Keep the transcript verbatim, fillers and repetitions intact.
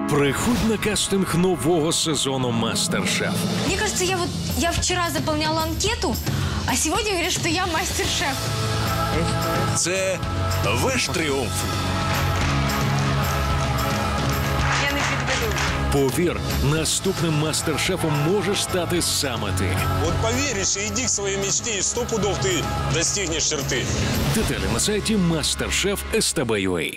Приходь на кастинг нового сезону «МастерШеф». Мне кажется, я вот я вчера заполняла анкету, а сегодня говорят, что я мастер-шеф. Це ваш тріумф. Я не підведу. Повір, наступним мастер-шефом можеш стати саме ти. Вот поверишь и иди к своей мечте, и сто пудов ты достигнешь черты. Деталі на сайті мастершеф точка ес те бе точка ю а.